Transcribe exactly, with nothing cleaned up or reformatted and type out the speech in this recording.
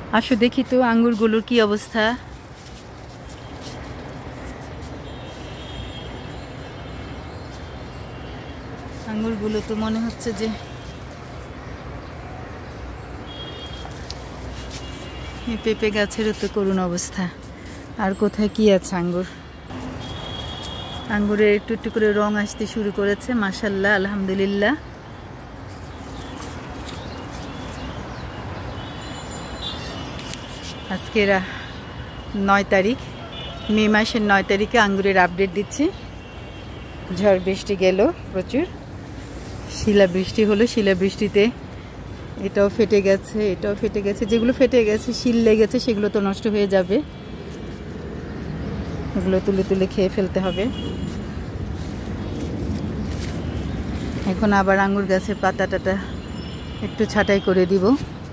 আসো দেখি তো আঙ্গুরগুলোর কি অবস্থা। আঙ্গুরগুলো তো মনে হচ্ছে যে পেঁপে গাছেরও তো করুণ অবস্থা। আর কোথায় কি আছে আঙ্গুর? আঙ্গুরের একটু একটু করে রং আসতে শুরু করেছে, মাশাআল্লাহ, আলহামদুলিল্লাহ। আজকে নয় তারিখ, মে মাসের নয় তারিখে আঙ্গুরের আপডেট দিচ্ছি। ঝড় বৃষ্টি গেল, প্রচুর শিলা বৃষ্টি হলো। শিলা বৃষ্টিতে এটাও ফেটে গেছে, এটাও ফেটে গেছে। যেগুলো ফেটে গেছে, শিল লেগেছে, সেগুলো তো নষ্ট হয়ে যাবে। এগুলো তুলে তুলে খেয়ে ফেলতে হবে। এখন আবার আঙ্গুর গাছের পাতা টাটা একটু ছাঁটাই করে দিব।